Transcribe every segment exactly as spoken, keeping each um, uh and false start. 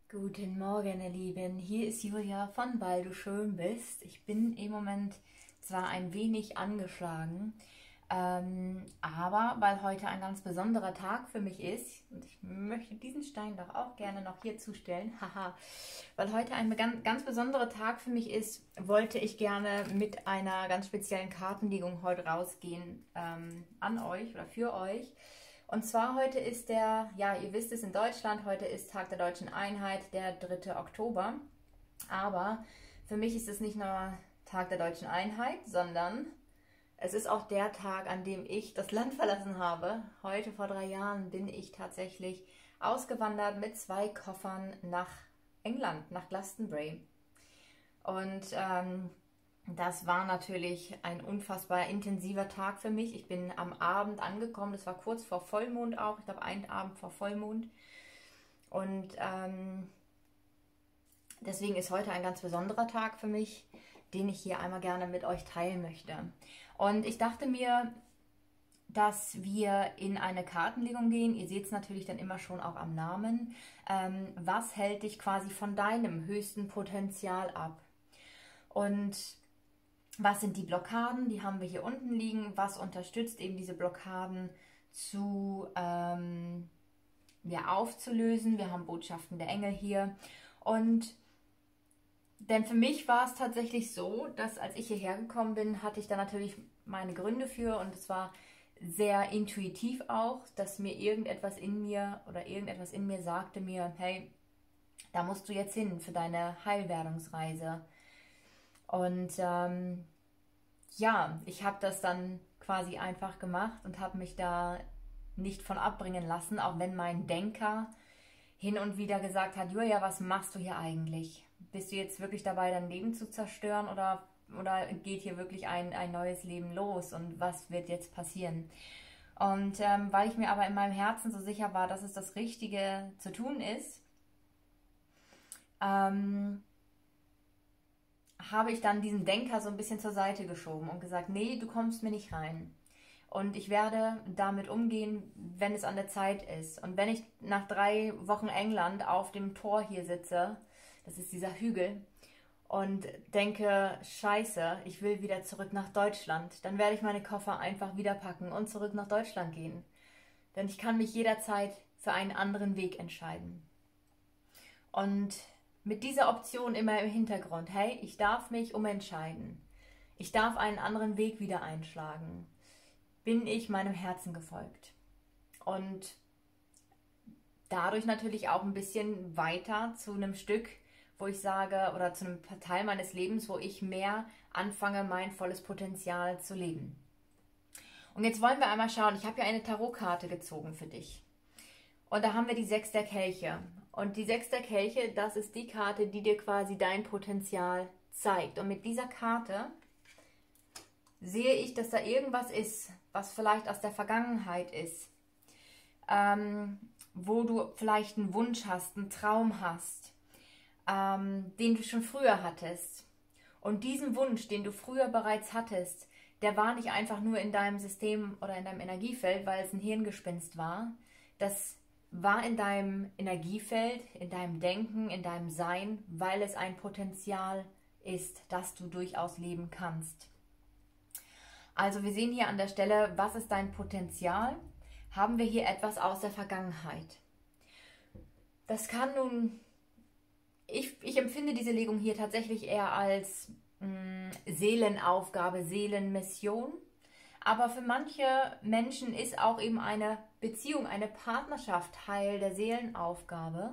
Guten Morgen, ihr Lieben. Hier ist Julia von Weil du schön bist. Ich bin im Moment zwar ein wenig angeschlagen, ähm, aber weil heute ein ganz besonderer Tag für mich ist, und ich möchte diesen Stein doch auch gerne noch hier zustellen, haha, weil heute ein ganz, ganz besonderer Tag für mich ist, wollte ich gerne mit einer ganz speziellen Kartenlegung heute rausgehen ähm, an euch oder für euch. Und zwar heute ist der, ja, ihr wisst es in Deutschland, heute ist Tag der Deutschen Einheit, der dritte Oktober. Aber für mich ist es nicht nur Tag der Deutschen Einheit, sondern es ist auch der Tag, an dem ich das Land verlassen habe. Heute vor drei Jahren bin ich tatsächlich ausgewandert mit zwei Koffern nach England, nach Glastonbury. Und ähm, das war natürlich ein unfassbar intensiver Tag für mich. Ich bin am Abend angekommen, das war kurz vor Vollmond auch, ich glaube einen Abend vor Vollmond. Und ähm, deswegen ist heute ein ganz besonderer Tag für mich, den ich hier einmal gerne mit euch teilen möchte. Und ich dachte mir, dass wir in eine Kartenlegung gehen. Ihr seht es natürlich dann immer schon auch am Namen. Ähm, was hält dich quasi von deinem höchsten Potenzial ab? Und was sind die Blockaden? Die haben wir hier unten liegen. Was unterstützt eben diese Blockaden zu ähm, ja, aufzulösen? Wir haben Botschaften der Engel hier. Und denn für mich war es tatsächlich so, dass als ich hierher gekommen bin, hatte ich da natürlich meine Gründe für. Und es war sehr intuitiv auch, dass mir irgendetwas in mir oder irgendetwas in mir sagte mir, hey, da musst du jetzt hin für deine Heilwerdungsreise. Und ähm, ja, ich habe das dann quasi einfach gemacht und habe mich da nicht von abbringen lassen, auch wenn mein Denker hin und wieder gesagt hat, Julia, was machst du hier eigentlich? Bist du jetzt wirklich dabei, dein Leben zu zerstören oder, oder geht hier wirklich ein, ein neues Leben los und was wird jetzt passieren? Und ähm, weil ich mir aber in meinem Herzen so sicher war, dass es das Richtige zu tun ist, ähm, habe ich dann diesen Denker so ein bisschen zur Seite geschoben und gesagt, nee, du kommst mir nicht rein. Und ich werde damit umgehen, wenn es an der Zeit ist. Und wenn ich nach drei Wochen England auf dem Tor hier sitze, das ist dieser Hügel, und denke, scheiße, ich will wieder zurück nach Deutschland, dann werde ich meine Koffer einfach wieder packen und zurück nach Deutschland gehen. Denn ich kann mich jederzeit für einen anderen Weg entscheiden. Und mit dieser Option immer im Hintergrund, hey, ich darf mich umentscheiden. Ich darf einen anderen Weg wieder einschlagen. Bin ich meinem Herzen gefolgt. Und dadurch natürlich auch ein bisschen weiter zu einem Stück, wo ich sage, oder zu einem Teil meines Lebens, wo ich mehr anfange, mein volles Potenzial zu leben. Und jetzt wollen wir einmal schauen, ich habe ja eine Tarotkarte gezogen für dich. Und da haben wir die Sechs der Kelche. Und die Sechs der Kelche, das ist die Karte, die dir quasi dein Potenzial zeigt. Und mit dieser Karte sehe ich, dass da irgendwas ist, was vielleicht aus der Vergangenheit ist. Ähm, wo du vielleicht einen Wunsch hast, einen Traum hast, ähm, den du schon früher hattest. Und diesen Wunsch, den du früher bereits hattest, der war nicht einfach nur in deinem System oder in deinem Energiefeld, weil es ein Hirngespinst war. Das war in deinem Energiefeld, in deinem Denken, in deinem Sein, weil es ein Potenzial ist, das du durchaus leben kannst. Also wir sehen hier an der Stelle, was ist dein Potenzial? Haben wir hier etwas aus der Vergangenheit? Das kann nun, ich, ich empfinde diese Legung hier tatsächlich eher als mh, Seelenaufgabe, Seelenmission. Aber für manche Menschen ist auch eben eine Beziehung, eine Partnerschaft Teil der Seelenaufgabe,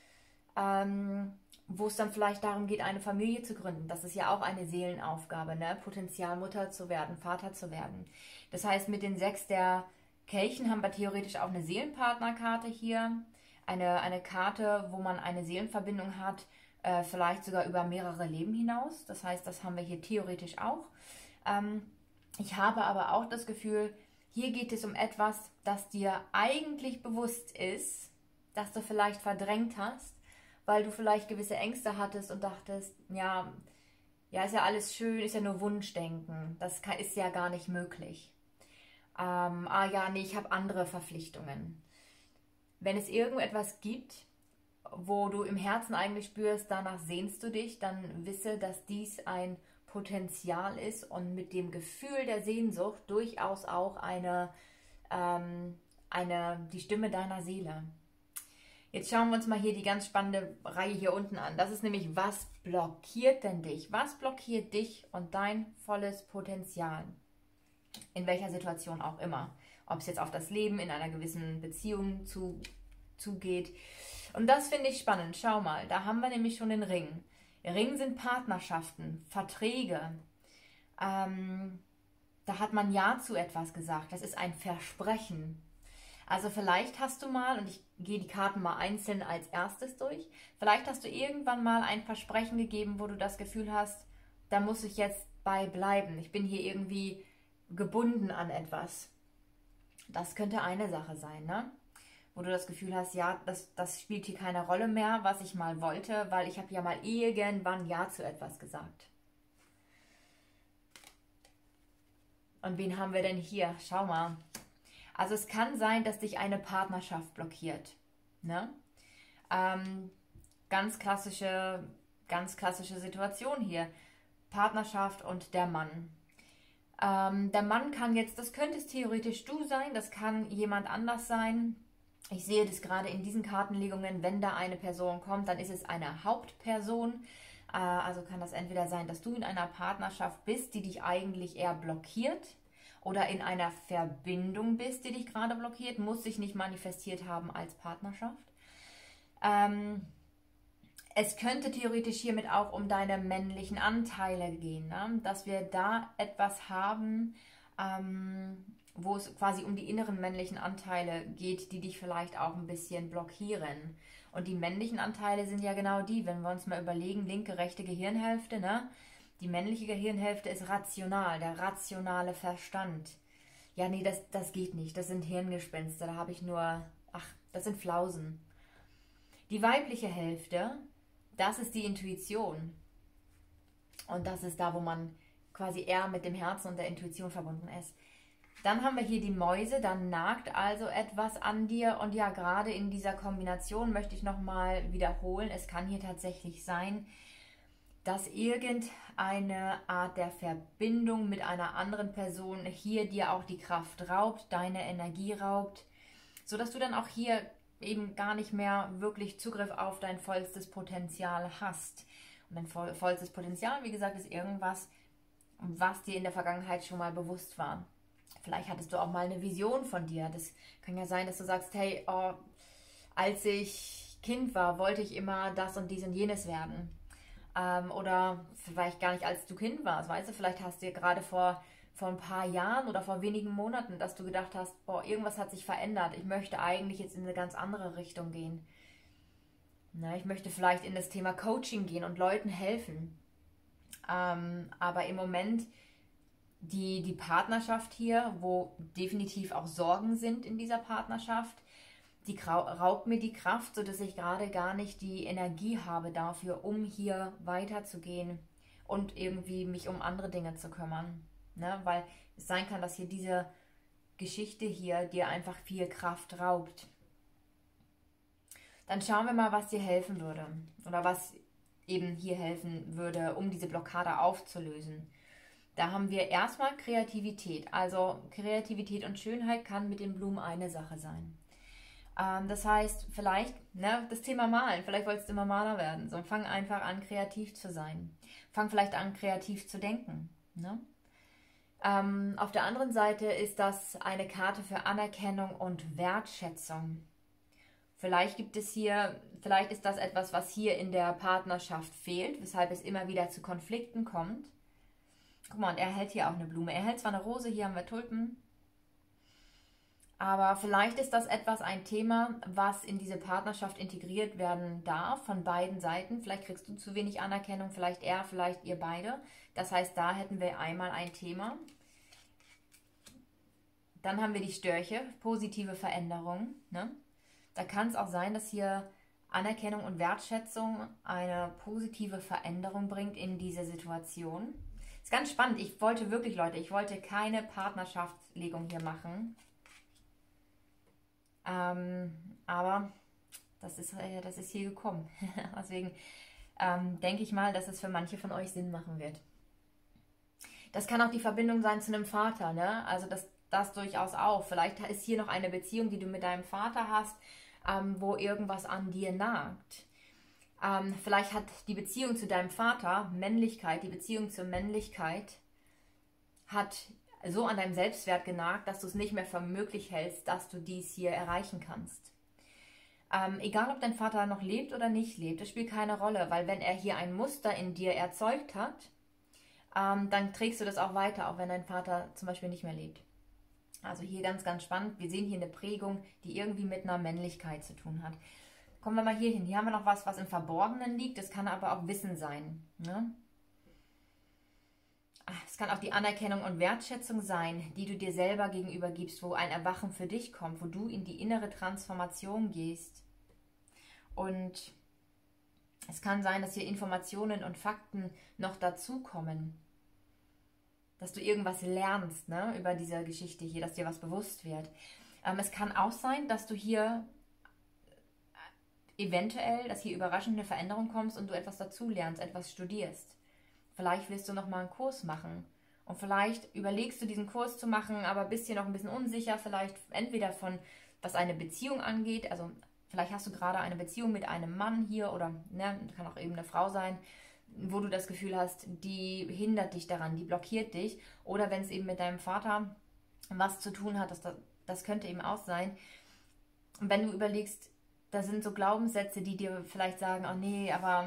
ähm, wo es dann vielleicht darum geht, eine Familie zu gründen. Das ist ja auch eine Seelenaufgabe, ne? Potenzial Mutter zu werden, Vater zu werden. Das heißt, mit den Sechs der Kelchen haben wir theoretisch auch eine Seelenpartnerkarte hier, eine, eine Karte, wo man eine Seelenverbindung hat, äh, vielleicht sogar über mehrere Leben hinaus. Das heißt, das haben wir hier theoretisch auch. Ähm, Ich habe aber auch das Gefühl, hier geht es um etwas, das dir eigentlich bewusst ist, das du vielleicht verdrängt hast, weil du vielleicht gewisse Ängste hattest und dachtest, ja, ja, ist ja alles schön, ist ja nur Wunschdenken, das kann, ist ja gar nicht möglich. Ähm, ah ja, nee, ich habe andere Verpflichtungen. Wenn es irgendetwas gibt, wo du im Herzen eigentlich spürst, danach sehnst du dich, dann wisse, dass dies ein Potenzial ist und mit dem Gefühl der Sehnsucht durchaus auch eine, ähm, eine, die Stimme deiner Seele. Jetzt schauen wir uns mal hier die ganz spannende Reihe hier unten an. Das ist nämlich, was blockiert denn dich? Was blockiert dich und dein volles Potenzial? In welcher Situation auch immer. Ob es jetzt auf das Leben in einer gewissen Beziehung zu, zugeht. Und das finde ich spannend. Schau mal, da haben wir nämlich schon den Ring. Ring sind Partnerschaften, Verträge. Ähm, da hat man Ja zu etwas gesagt. Das ist ein Versprechen. Also vielleicht hast du mal, und ich gehe die Karten mal einzeln als erstes durch, vielleicht hast du irgendwann mal ein Versprechen gegeben, wo du das Gefühl hast, da muss ich jetzt bei bleiben. Ich bin hier irgendwie gebunden an etwas. Das könnte eine Sache sein, ne? Wo du das Gefühl hast, ja, das, das spielt hier keine Rolle mehr, was ich mal wollte, weil ich habe ja mal irgendwann Ja zu etwas gesagt. Und wen haben wir denn hier? Schau mal. Also es kann sein, dass dich eine Partnerschaft blockiert. Ne? Ähm, ganz klassische, ganz klassische Situation hier. Partnerschaft und der Mann. Ähm, der Mann kann jetzt, das könnte es theoretisch du sein, das kann jemand anders sein. Ich sehe das gerade in diesen Kartenlegungen, wenn da eine Person kommt, dann ist es eine Hauptperson. Äh, also kann das entweder sein, dass du in einer Partnerschaft bist, die dich eigentlich eher blockiert, oder in einer Verbindung bist, die dich gerade blockiert, muss sich nicht manifestiert haben als Partnerschaft. Ähm, es könnte theoretisch hiermit auch um deine männlichen Anteile gehen, ne? Dass wir da etwas haben, ähm, wo es quasi um die inneren männlichen Anteile geht, die dich vielleicht auch ein bisschen blockieren. Und die männlichen Anteile sind ja genau die, wenn wir uns mal überlegen, linke, rechte Gehirnhälfte, ne? Die männliche Gehirnhälfte ist rational, der rationale Verstand. Ja, nee, das, das geht nicht. Das sind Hirngespenster, da habe ich nur, ach, das sind Flausen. Die weibliche Hälfte, das ist die Intuition. Und das ist da, wo man quasi eher mit dem Herzen und der Intuition verbunden ist. Dann haben wir hier die Mäuse, dann nagt also etwas an dir. Und ja, gerade in dieser Kombination möchte ich nochmal wiederholen, es kann hier tatsächlich sein, dass irgendeine Art der Verbindung mit einer anderen Person hier dir auch die Kraft raubt, deine Energie raubt, sodass du dann auch hier eben gar nicht mehr wirklich Zugriff auf dein vollstes Potenzial hast. Und dein voll, vollstes Potenzial, wie gesagt, ist irgendwas, was dir in der Vergangenheit schon mal bewusst war. Vielleicht hattest du auch mal eine Vision von dir. Das kann ja sein, dass du sagst, hey, oh, als ich Kind war, wollte ich immer das und dies und jenes werden. Ähm, oder vielleicht gar nicht, als du Kind warst, weißt du, vielleicht hast du dir gerade vor, vor ein paar Jahren oder vor wenigen Monaten, dass du gedacht hast, boah, irgendwas hat sich verändert, ich möchte eigentlich jetzt in eine ganz andere Richtung gehen. Na, ich möchte vielleicht in das Thema Coaching gehen und Leuten helfen. Ähm, aber im Moment die, die Partnerschaft hier, wo definitiv auch Sorgen sind in dieser Partnerschaft, die raubt mir die Kraft, sodass ich gerade gar nicht die Energie habe dafür, um hier weiterzugehen und irgendwie mich um andere Dinge zu kümmern. Ne? Weil es sein kann, dass hier diese Geschichte hier dir einfach viel Kraft raubt. Dann schauen wir mal, was dir helfen würde. Oder was eben hier helfen würde, um diese Blockade aufzulösen. Da haben wir erstmal Kreativität. Also Kreativität und Schönheit kann mit den Blumen eine Sache sein. Ähm, das heißt, vielleicht, ne, das Thema Malen, vielleicht wolltest du immer Maler werden. So, fang einfach an, kreativ zu sein. Fang vielleicht an, kreativ zu denken. Ne? Ähm, auf der anderen Seite ist das eine Karte für Anerkennung und Wertschätzung. Vielleicht gibt es hier, vielleicht ist das etwas, was hier in der Partnerschaft fehlt, weshalb es immer wieder zu Konflikten kommt. Guck mal, und er hält hier auch eine Blume. Er hält zwar eine Rose, hier haben wir Tulpen. Aber vielleicht ist das etwas, ein Thema, was in diese Partnerschaft integriert werden darf, von beiden Seiten. Vielleicht kriegst du zu wenig Anerkennung, vielleicht er, vielleicht ihr beide. Das heißt, da hätten wir einmal ein Thema. Dann haben wir die Störche, positive Veränderung. Ne? Da kann es auch sein, dass hier Anerkennung und Wertschätzung eine positive Veränderung bringt in diese Situation. Ist ganz spannend. Ich wollte wirklich, Leute, ich wollte keine Partnerschaftslegung hier machen. Ähm, aber das ist, äh, das ist hier gekommen. Deswegen ähm, denke ich mal, dass es für manche von euch Sinn machen wird. Das kann auch die Verbindung sein zu einem Vater, ne? Also das, das durchaus auch. Vielleicht ist hier noch eine Beziehung, die du mit deinem Vater hast, ähm, wo irgendwas an dir nagt. Ähm, vielleicht hat die Beziehung zu deinem Vater, Männlichkeit, die Beziehung zur Männlichkeit, hat so an deinem Selbstwert genagt, dass du es nicht mehr für möglich hältst, dass du dies hier erreichen kannst. Ähm, egal, ob dein Vater noch lebt oder nicht lebt, das spielt keine Rolle, weil wenn er hier ein Muster in dir erzeugt hat, ähm, dann trägst du das auch weiter, auch wenn dein Vater zum Beispiel nicht mehr lebt. Also hier ganz, ganz spannend. Wir sehen hier eine Prägung, die irgendwie mit einer Männlichkeit zu tun hat. Kommen wir mal hier hin. Hier haben wir noch was, was im Verborgenen liegt. Das kann aber auch Wissen sein. Ne? Es kann auch die Anerkennung und Wertschätzung sein, die du dir selber gegenüber gibst, wo ein Erwachen für dich kommt, wo du in die innere Transformation gehst. Und es kann sein, dass hier Informationen und Fakten noch dazukommen, dass du irgendwas lernst, ne, über diese Geschichte hier, dass dir was bewusst wird. Ähm, es kann auch sein, dass du hier eventuell, dass hier überraschende Veränderung kommst und du etwas dazu lernst, etwas studierst. Vielleicht willst du noch mal einen Kurs machen und vielleicht überlegst du, diesen Kurs zu machen, aber bist hier noch ein bisschen unsicher, vielleicht entweder von, was eine Beziehung angeht, also vielleicht hast du gerade eine Beziehung mit einem Mann hier oder ne, kann auch eben eine Frau sein, wo du das Gefühl hast, die hindert dich daran, die blockiert dich. Oder wenn es eben mit deinem Vater was zu tun hat, das, das könnte eben auch sein. Und wenn du überlegst, da sind so Glaubenssätze, die dir vielleicht sagen, oh nee, aber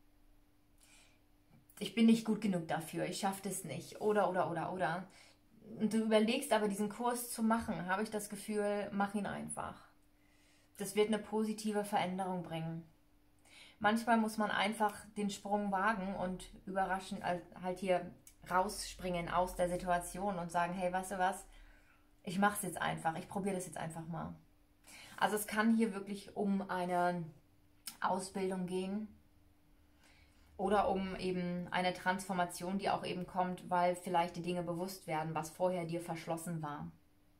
ich bin nicht gut genug dafür, ich schaffe das nicht. Oder, oder, oder, oder. Und du überlegst aber, diesen Kurs zu machen, habe ich das Gefühl, mach ihn einfach. Das wird eine positive Veränderung bringen. Manchmal muss man einfach den Sprung wagen und überraschend halt hier rausspringen aus der Situation und sagen, hey, weißt du was, ich mache es jetzt einfach, ich probiere das jetzt einfach mal. Also es kann hier wirklich um eine Ausbildung gehen oder um eben eine Transformation, die auch eben kommt, weil vielleicht die Dinge bewusst werden, was vorher dir verschlossen war.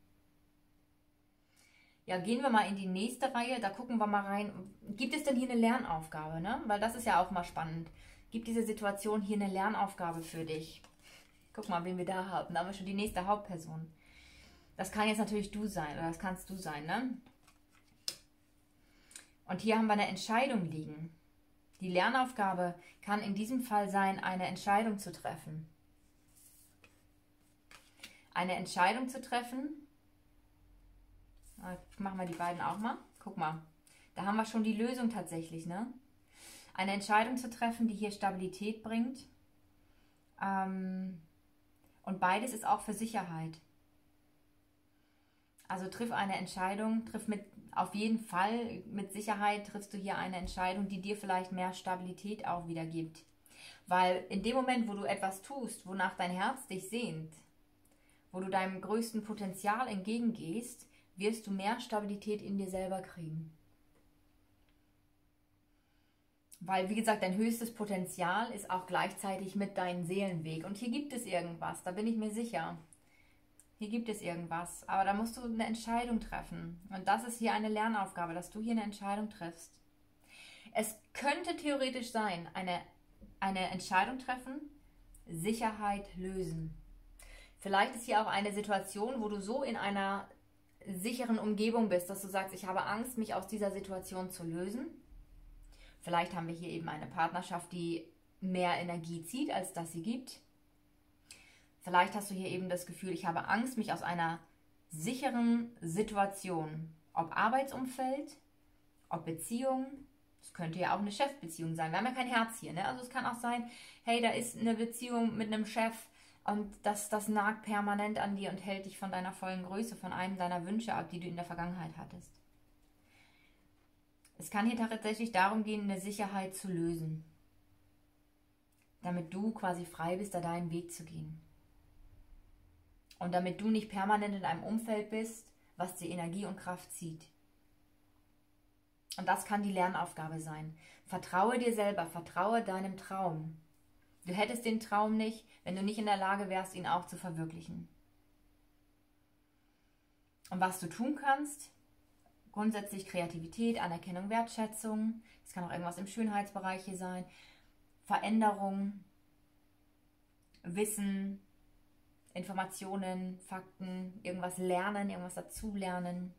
Ja, gehen wir mal in die nächste Reihe, da gucken wir mal rein. Gibt es denn hier eine Lernaufgabe, ne? Weil das ist ja auch mal spannend. Gibt diese Situation hier eine Lernaufgabe für dich? Guck mal, wen wir da haben. Da haben wir schon die nächste Hauptperson. Das kann jetzt natürlich du sein, oder das kannst du sein, ne? Und hier haben wir eine Entscheidung liegen. Die Lernaufgabe kann in diesem Fall sein, eine Entscheidung zu treffen. Eine Entscheidung zu treffen. Machen wir die beiden auch mal. Guck mal, da haben wir schon die Lösung tatsächlich, ne? Eine Entscheidung zu treffen, die hier Stabilität bringt. Ähm, und beides ist auch für Sicherheit. Also triff eine Entscheidung, triff mit, auf jeden Fall mit Sicherheit triffst du hier eine Entscheidung, die dir vielleicht mehr Stabilität auch wieder gibt. Weil in dem Moment, wo du etwas tust, wonach dein Herz dich sehnt, wo du deinem größten Potenzial entgegengehst, wirst du mehr Stabilität in dir selber kriegen. Weil, wie gesagt, dein höchstes Potenzial ist auch gleichzeitig mit deinem Seelenweg. Und hier gibt es irgendwas, da bin ich mir sicher. Hier gibt es irgendwas, aber da musst du eine Entscheidung treffen. Und das ist hier eine Lernaufgabe, dass du hier eine Entscheidung triffst. Es könnte theoretisch sein, eine, eine Entscheidung treffen, Sicherheit lösen. Vielleicht ist hier auch eine Situation, wo du so in einer sicheren Umgebung bist, dass du sagst, ich habe Angst, mich aus dieser Situation zu lösen. Vielleicht haben wir hier eben eine Partnerschaft, die mehr Energie zieht, als dass sie gibt. Vielleicht hast du hier eben das Gefühl, ich habe Angst, mich aus einer sicheren Situation, ob Arbeitsumfeld, ob Beziehung, es könnte ja auch eine Chefbeziehung sein, wir haben ja kein Herz hier, ne? Also es kann auch sein, hey, da ist eine Beziehung mit einem Chef, und das, das nagt permanent an dir und hält dich von deiner vollen Größe, von einem deiner Wünsche ab, die du in der Vergangenheit hattest. Es kann hier tatsächlich darum gehen, eine Sicherheit zu lösen. Damit du quasi frei bist, da deinen Weg zu gehen. Und damit du nicht permanent in einem Umfeld bist, was dir Energie und Kraft zieht. Und das kann die Lernaufgabe sein. Vertraue dir selber, vertraue deinem Traum. Du hättest den Traum nicht, wenn du nicht in der Lage wärst, ihn auch zu verwirklichen. Und was du tun kannst, Grundsätzlich Kreativität, Anerkennung, Wertschätzung. Es kann auch irgendwas im Schönheitsbereich hier sein. Veränderung, Wissen, Informationen, Fakten, irgendwas lernen, irgendwas dazulernen.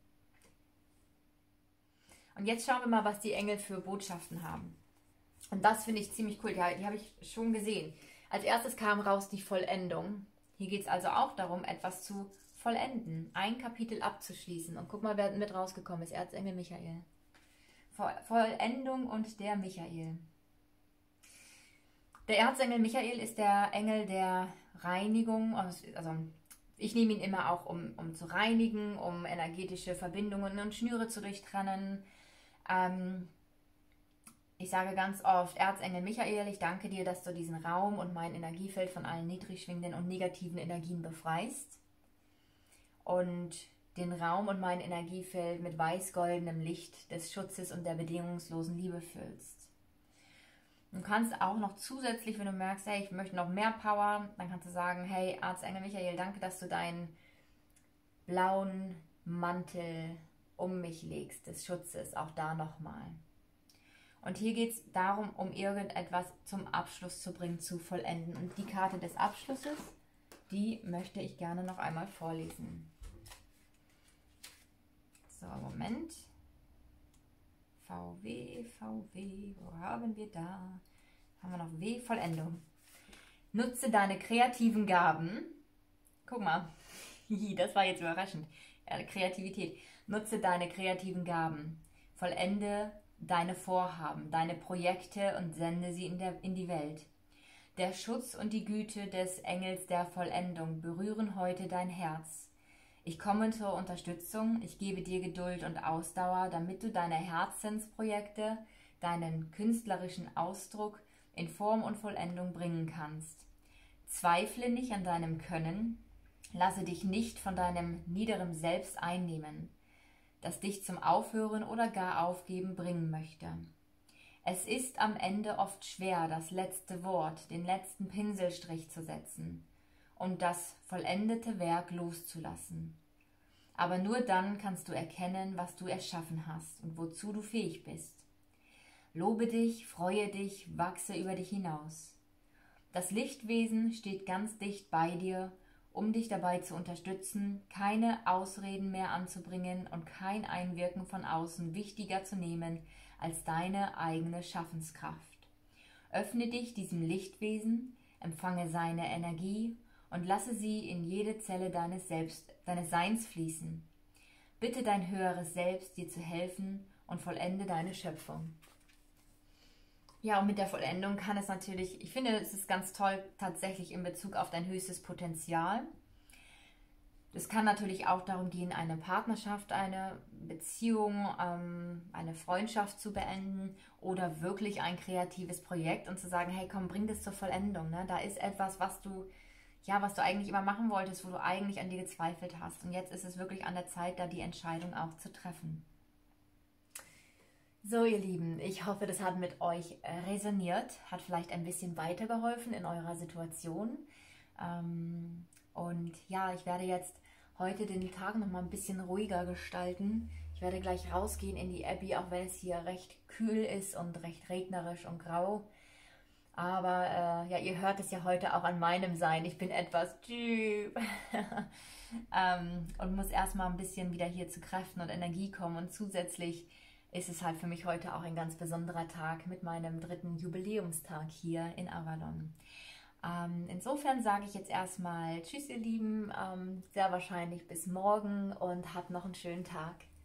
Und jetzt schauen wir mal, was die Engel für Botschaften haben. Und das finde ich ziemlich cool, die, die habe ich schon gesehen. Als erstes kam raus die Vollendung. Hier geht es also auch darum, etwas zu vollenden, ein Kapitel abzuschließen. Und guck mal, wer mit rausgekommen ist, Erzengel Michael. Vollendung und der Michael. Der Erzengel Michael ist der Engel der Reinigung, also ich nehme ihn immer auch, um, um zu reinigen, um energetische Verbindungen und Schnüre zu durchtrennen. Ähm, ich sage ganz oft, Erzengel Michael, ich danke dir, dass du diesen Raum und mein Energiefeld von allen niedrig schwingenden und negativen Energien befreist und den Raum und mein Energiefeld mit weiß-goldenem Licht des Schutzes und der bedingungslosen Liebe füllst. Du kannst auch noch zusätzlich, wenn du merkst, hey, ich möchte noch mehr Power, dann kannst du sagen, hey, Erzengel Michael, danke, dass du deinen blauen Mantel um mich legst, des Schutzes, auch da nochmal. Und hier geht es darum, um irgendetwas zum Abschluss zu bringen, zu vollenden. Und die Karte des Abschlusses, die möchte ich gerne noch einmal vorlesen. So, Moment. V W, V W, wo haben wir da? Haben wir noch W, Vollendung. Nutze deine kreativen Gaben. Guck mal, das war jetzt überraschend. Ja, Kreativität. Nutze deine kreativen Gaben. Vollende deine Vorhaben, deine Projekte und sende sie in, der, in die Welt. Der Schutz und die Güte des Engels der Vollendung berühren heute dein Herz. Ich komme zur Unterstützung, ich gebe dir Geduld und Ausdauer, damit du deine Herzensprojekte, deinen künstlerischen Ausdruck in Form und Vollendung bringen kannst. Zweifle nicht an deinem Können, lasse dich nicht von deinem niederen Selbst einnehmen, das dich zum Aufhören oder gar Aufgeben bringen möchte. Es ist am Ende oft schwer, das letzte Wort, den letzten Pinselstrich zu setzen und das vollendete Werk loszulassen. Aber nur dann kannst du erkennen, was du erschaffen hast und wozu du fähig bist. Lobe dich, freue dich, wachse über dich hinaus. Das Lichtwesen steht ganz dicht bei dir, um dich dabei zu unterstützen, keine Ausreden mehr anzubringen und kein Einwirken von außen wichtiger zu nehmen als deine eigene Schaffenskraft. Öffne dich diesem Lichtwesen, empfange seine Energie und lasse sie in jede Zelle deines Selbst, deines Seins fließen. Bitte dein höheres Selbst, dir zu helfen und vollende deine Schöpfung. Ja, und mit der Vollendung kann es natürlich, ich finde, es ist ganz toll tatsächlich in Bezug auf dein höchstes Potenzial. Es kann natürlich auch darum gehen, eine Partnerschaft, eine Beziehung, ähm, eine Freundschaft zu beenden oder wirklich ein kreatives Projekt und zu sagen, hey komm, bring das zur Vollendung. Ne? Da ist etwas, was du, ja, was du eigentlich immer machen wolltest, wo du eigentlich an dir gezweifelt hast. Und jetzt ist es wirklich an der Zeit, da die Entscheidung auch zu treffen. So, ihr Lieben, ich hoffe, das hat mit euch resoniert, hat vielleicht ein bisschen weitergeholfen in eurer Situation. Ähm, und ja, ich werde jetzt heute den Tag noch mal ein bisschen ruhiger gestalten. Ich werde gleich rausgehen in die Abbey, auch wenn es hier recht kühl ist und recht regnerisch und grau. Aber äh, ja, ihr hört es ja heute auch an meinem Sein. Ich bin etwas trüb ähm, und muss erstmal ein bisschen wieder hier zu Kräften und Energie kommen. Und zusätzlich ist es halt für mich heute auch ein ganz besonderer Tag mit meinem dritten Jubiläumstag hier in Avalon. Ähm, insofern sage ich jetzt erstmal Tschüss, ihr Lieben, ähm, sehr wahrscheinlich bis morgen und habt noch einen schönen Tag.